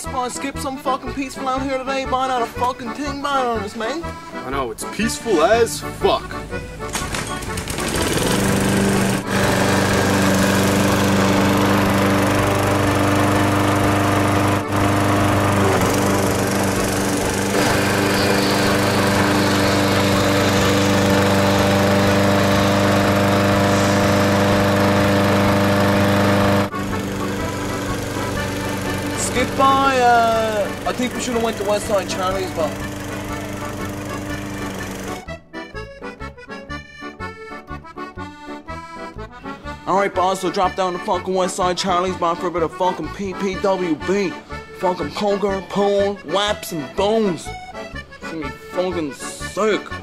boss, man. Skip some fucking peaceful out here today, man. Not a fucking thing, man, on us, man. I know, it's peaceful as fuck. Skip by, I think we should have went to West Side Charlie's, but. Alright, boss, so drop down to fucking West Side Charlie's, man, for a bit of fucking PPWB. Fucking poker, pool, waps, and bones. It's gonna be fucking sick.